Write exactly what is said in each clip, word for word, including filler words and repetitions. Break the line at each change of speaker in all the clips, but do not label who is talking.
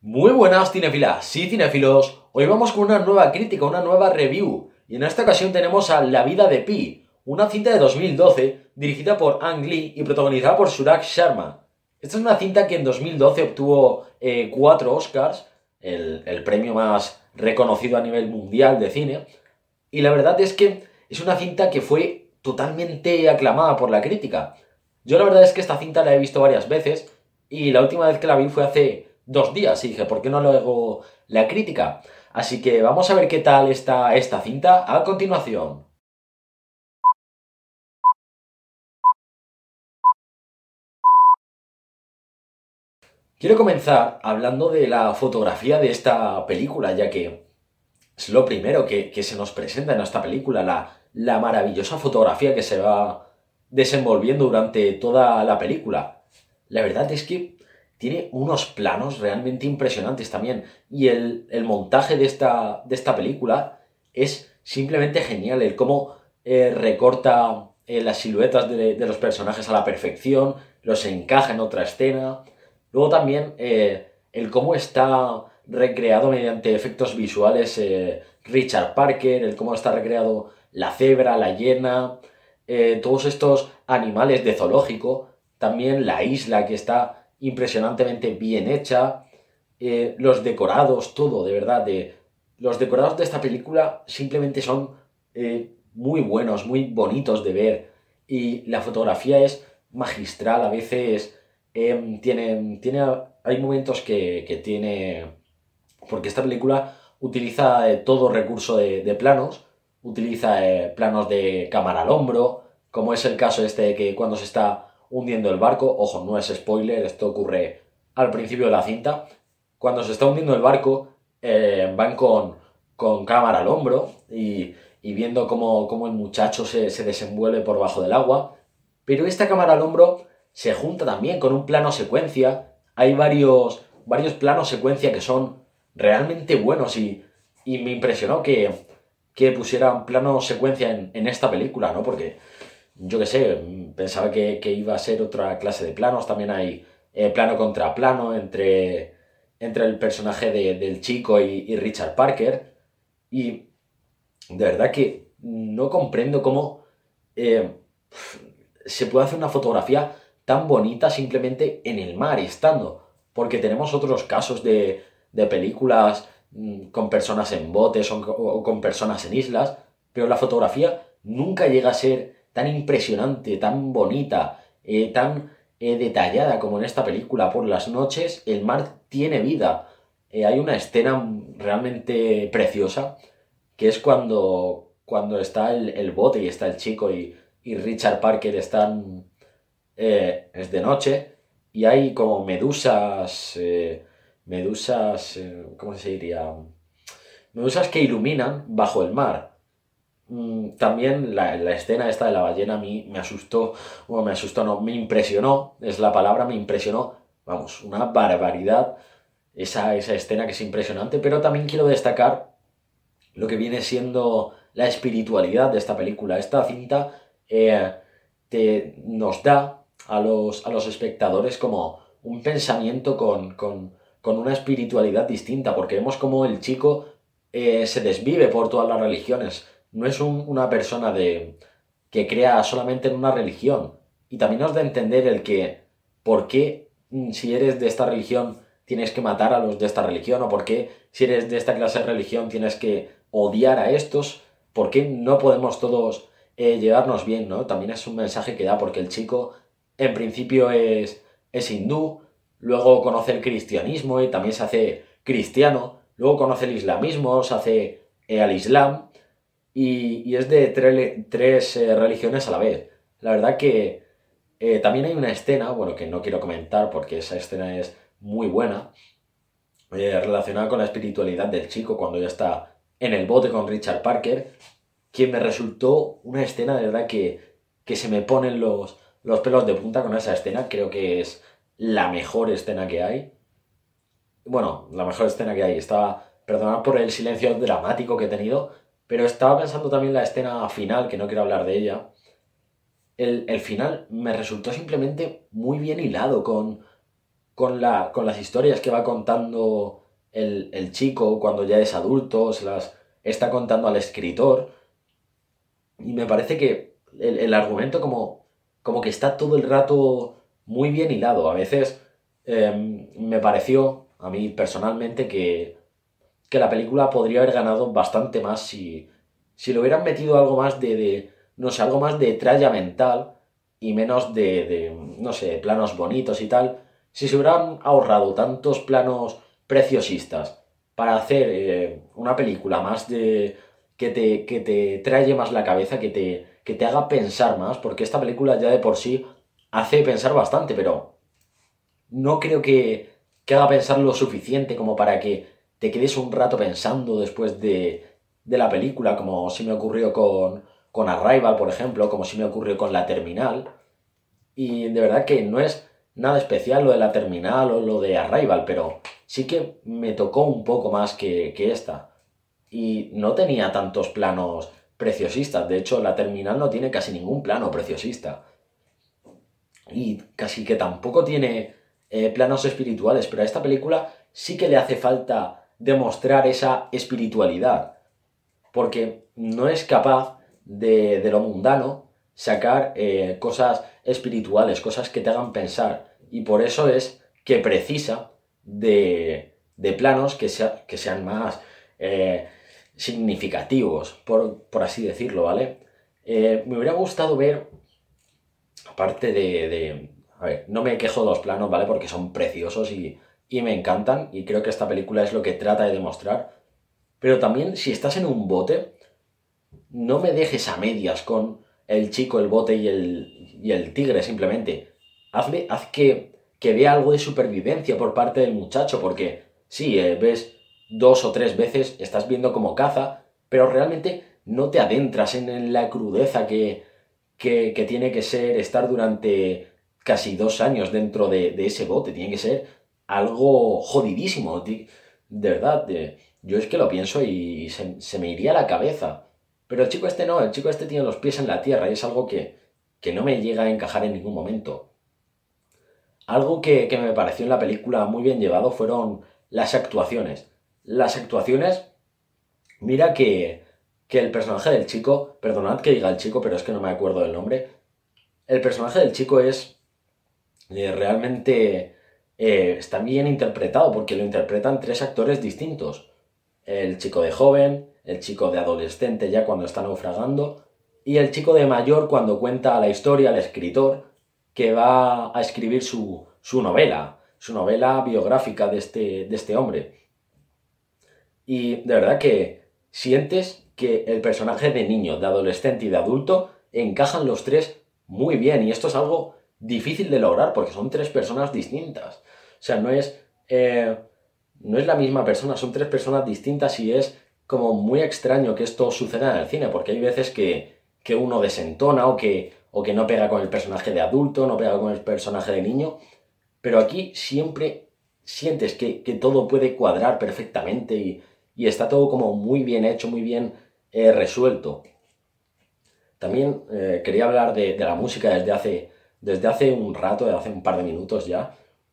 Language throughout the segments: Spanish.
Muy buenas cinefilas y cinéfilos, hoy vamos con una nueva crítica, una nueva review, y en esta ocasión tenemos a La vida de Pi, una cinta de dos mil doce dirigida por Ang Lee y protagonizada por Suraj Sharma. Esta es una cinta que en dos mil doce obtuvo eh, cuatro Oscars, el, el premio más reconocido a nivel mundial de cine, y la verdad es que es una cinta que fue totalmente aclamada por la crítica. Yo la verdad es que esta cinta la he visto varias veces, y la última vez que la vi fue hace dos días y dije, ¿por qué no luego la crítica? Así que vamos a ver qué tal está esta cinta a continuación. Quiero comenzar hablando de la fotografía de esta película, ya que es lo primero que, que se nos presenta en esta película, la, la maravillosa fotografía que se va desenvolviendo durante toda la película. La verdad es que tiene unos planos realmente impresionantes también. Y el, el montaje de esta, de esta película es simplemente genial. El cómo eh, recorta eh, las siluetas de, de los personajes a la perfección, los encaja en otra escena. Luego también eh, el cómo está recreado mediante efectos visuales eh, Richard Parker, el cómo está recreado la cebra, la hiena, eh, todos estos animales de zoológico, también la isla que está impresionantemente bien hecha, eh, los decorados, todo, de verdad, de, los decorados de esta película simplemente son eh, muy buenos, muy bonitos de ver, y la fotografía es magistral, a veces eh, tiene, tiene, hay momentos que, que tiene, porque esta película utiliza eh, todo recurso de, de planos, utiliza eh, planos de cámara al hombro, como es el caso este de que cuando se está hundiendo el barco, ojo, no es spoiler, esto ocurre al principio de la cinta, cuando se está hundiendo el barco, eh, van con, con cámara al hombro y, y viendo cómo, cómo el muchacho se, se desenvuelve por bajo del agua, pero esta cámara al hombro se junta también con un plano secuencia, hay varios, varios planos secuencia que son realmente buenos y, y me impresionó que, que pusieran plano secuencia en, en esta película, ¿no? Porque yo qué sé, pensaba que, que iba a ser otra clase de planos. También hay eh, plano contra plano entre, entre el personaje de- del chico y, y Richard Parker. Y de verdad que no comprendo cómo eh, se puede hacer una fotografía tan bonita simplemente en el mar estando. Porque tenemos otros casos de, de películas mm, con personas en botes o, o con personas en islas, pero la fotografía nunca llega a ser tan impresionante, tan bonita, eh, tan eh, detallada como en esta película. Por las noches el mar tiene vida. Eh, hay una escena realmente preciosa que es cuando, cuando está el, el bote y está el chico y, y Richard Parker están... eh, es de noche y hay como medusas... eh, medusas... eh, ¿cómo se diría? Medusas que iluminan bajo el mar. Mm, También la, la escena esta de la ballena a mí me asustó, bueno, me asustó, no, me impresionó, es la palabra, me impresionó, vamos, una barbaridad esa, esa escena que es impresionante, pero también quiero destacar lo que viene siendo la espiritualidad de esta película. Esta cinta eh, te, nos da a los, a los espectadores como un pensamiento con, con, con una espiritualidad distinta, porque vemos como el chico eh, se desvive por todas las religiones. No es un- una persona de, que crea solamente en una religión. Y también nos da a entender el que, ¿por qué mm, si eres de esta religión tienes que matar a los de esta religión? ¿O por qué si eres de esta clase de religión tienes que odiar a estos? ¿Por qué no podemos todos eh, llevarnos bien, ¿no? También es un mensaje que da porque el chico en principio es, es hindú, luego conoce el cristianismo y también se hace cristiano, luego conoce el islamismo, se hace eh, al islam y, y es de tre- tres eh, religiones a la vez. La verdad que eh, también hay una escena, bueno, que no quiero comentar porque esa escena es muy buena, eh, relacionada con la espiritualidad del chico cuando ya está en el bote con Richard Parker, que me resultó una escena de verdad que, que se me ponen los, los pelos de punta con esa escena. Creo que es la mejor escena que hay. Bueno, la mejor escena que hay. Estaba, perdonad por el silencio dramático que he tenido, pero estaba pensando también la escena final, que no quiero hablar de ella. El, el final me resultó simplemente muy bien hilado, con, con, la, con las historias que va contando el, el chico cuando ya es adulto, se las está contando al escritor. Y me parece que el, el argumento como, como que está todo el rato muy bien hilado. A veces eh, me pareció, a mí personalmente, que, que la película podría haber ganado bastante más si, si le hubieran metido algo más de, de, no sé, algo más de tralla mental y menos de, de, no sé, planos bonitos y tal. Si se hubieran ahorrado tantos planos preciosistas para hacer eh, una película más de que te, que te traye más la cabeza, que te, que te haga pensar más, porque esta película ya de por sí hace pensar bastante, pero no creo que, que haga pensar lo suficiente como para que te quedes un rato pensando después de, de la película, como si me ocurrió con, con Arrival, por ejemplo, como si me ocurrió con La Terminal. Y de verdad que no es nada especial lo de La Terminal o lo de Arrival, pero sí que me tocó un poco más que, que esta. Y no tenía tantos planos preciosistas. De hecho, La Terminal no tiene casi ningún plano preciosista. Y casi que tampoco tiene eh, planos espirituales, pero a esta película sí que le hace falta demostrar esa espiritualidad, porque no es capaz de, de lo mundano sacar eh, cosas espirituales, cosas que te hagan pensar, y por eso es que precisa de, de planos que, sea, que sean más eh, significativos, por, por así decirlo, ¿vale? Eh, me hubiera gustado ver aparte de, de- A ver, no me quejo de los planos, ¿vale? Porque son preciosos y, y me encantan y creo que esta película es lo que trata de demostrar. Pero también si estás en un bote, no me dejes a medias con el chico, el bote y el, y el tigre, simplemente. Hazle, haz que, que vea algo de supervivencia por parte del muchacho, porque sí, eh, ves dos o tres veces, estás viendo como caza, pero realmente no te adentras en, en la crudeza que, que, que tiene que ser estar durante casi dos años dentro de, de ese bote. Tiene que ser algo jodidísimo, ti- de verdad. de- yo es que lo pienso y se, se me iría la cabeza. Pero el chico este no, el chico este tiene los pies en la tierra y es algo que, que no me llega a encajar en ningún momento. Algo que, que me pareció en la película muy bien llevado fueron las actuaciones. Las actuaciones, mira que, que el personaje del chico, perdonad que diga el chico, pero es que no me acuerdo del nombre, el personaje del chico es eh, realmente eh, está bien interpretado porque lo interpretan tres actores distintos. El chico de joven, el chico de adolescente ya cuando está naufragando y el chico de mayor cuando cuenta la historia al escritor que va a escribir su, su novela, su novela biográfica de este, de este hombre. Y de verdad que sientes que el personaje de niño, de adolescente y de adulto encajan los tres muy bien. Y esto es algo difícil de lograr porque son tres personas distintas. O sea, no es, eh, no es la misma persona, son tres personas distintas y es como muy extraño que esto suceda en el cine porque hay veces que, que uno desentona o que, o que no pega con el personaje de adulto, no pega con el personaje de niño. Pero aquí siempre sientes que, que todo puede cuadrar perfectamente y, y está todo como muy bien hecho, muy bien eh, resuelto. También eh, quería hablar de, de la música desde hace, desde hace un rato, desde hace un par de minutos ya,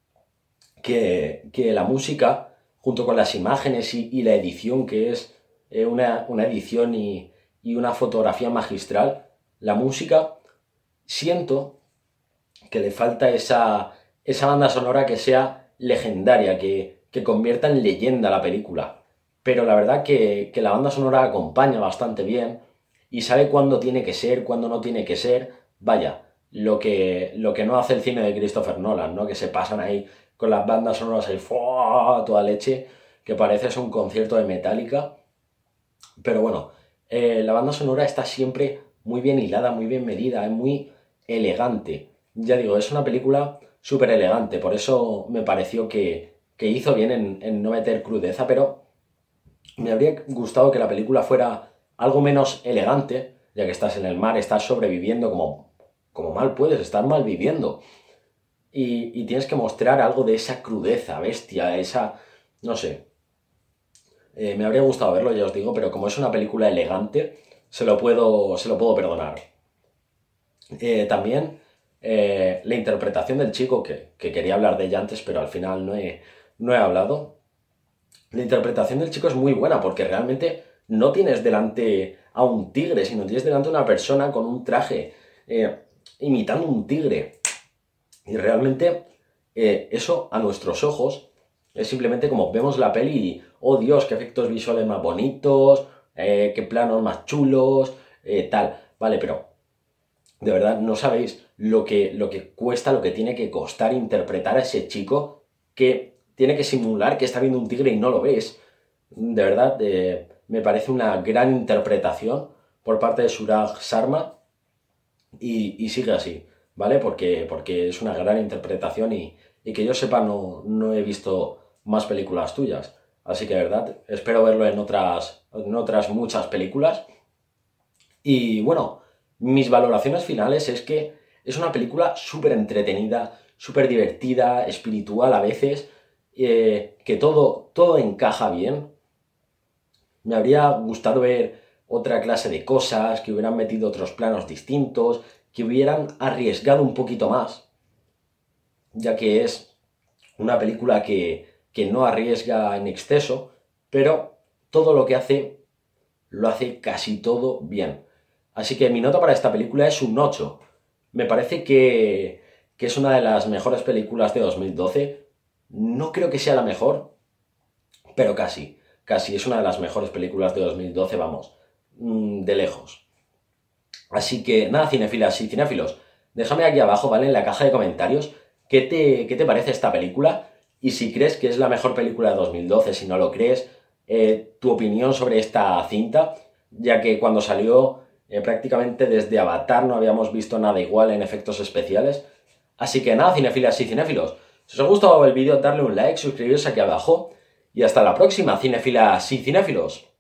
que, que la música, junto con las imágenes y, y la edición, que es eh, una, una edición y, y una fotografía magistral, la música, siento que le falta esa, esa banda sonora que sea legendaria, que, que convierta en leyenda la película. Pero la verdad que, que la banda sonora acompaña bastante bien y sabe cuándo tiene que ser, cuándo no tiene que ser. Vaya, lo que, lo que no hace el cine de Christopher Nolan, ¿no? Que se pasan ahí con las bandas sonoras ahí, ¡fua! Toda leche, que parece es un concierto de Metallica. Pero bueno, eh, la banda sonora está siempre muy bien hilada, muy bien medida, es muy elegante. Ya digo, es una película súper elegante, por eso me pareció que, que hizo bien en, en no meter crudeza, pero me habría gustado que la película fuera algo menos elegante, ya que estás en el mar, estás sobreviviendo como, como mal puedes, estar mal viviendo. Y, y tienes que mostrar algo de esa crudeza, bestia, esa, no sé, eh, me habría gustado verlo, ya os digo, pero como es una película elegante, se lo puedo, se lo puedo perdonar. Eh, también eh, la interpretación del chico, que, que quería hablar de ella antes, pero al final no he, no he hablado. La interpretación del chico es muy buena porque realmente no tienes delante a un tigre, sino tienes delante a una persona con un traje, eh, imitando un tigre. Y realmente eh, eso a nuestros ojos es simplemente como vemos la peli y, oh Dios, qué efectos visuales más bonitos, eh, qué planos más chulos, eh, tal. Vale, pero de verdad no sabéis lo que, lo que cuesta, lo que tiene que costar interpretar a ese chico que tiene que simular que está viendo un tigre y no lo ves. De verdad, eh, me parece una gran interpretación por parte de Suraj Sharma y, y sigue así, ¿vale? Porque, porque es una gran interpretación y, y que yo sepa no, no he visto más películas tuyas. Así que de verdad, espero verlo en otras, en otras muchas películas. Y bueno, mis valoraciones finales es que es una película súper entretenida, súper divertida, espiritual a veces, eh, que todo, todo encaja bien. Me habría gustado ver otra clase de cosas, que hubieran metido otros planos distintos, que hubieran arriesgado un poquito más, ya que es una película que, que no arriesga en exceso, pero todo lo que hace, lo hace casi todo bien. Así que mi nota para esta película es un ocho. Me parece que, que es una de las mejores películas de dos mil doce. No creo que sea la mejor, pero casi. Casi es una de las mejores películas de dos mil doce, vamos, de lejos. Así que nada, cinéfilas y cinéfilos, déjame aquí abajo, ¿vale? En la caja de comentarios, ¿qué te, qué te parece esta película? Y si crees que es la mejor película de dos mil doce, si no lo crees, eh, tu opinión sobre esta cinta, ya que cuando salió eh, prácticamente desde Avatar no habíamos visto nada igual en efectos especiales. Así que nada, cinéfilas y cinéfilos, si os ha gustado el vídeo, darle un like, suscribiros aquí abajo y hasta la próxima, cinéfilas y cinéfilos.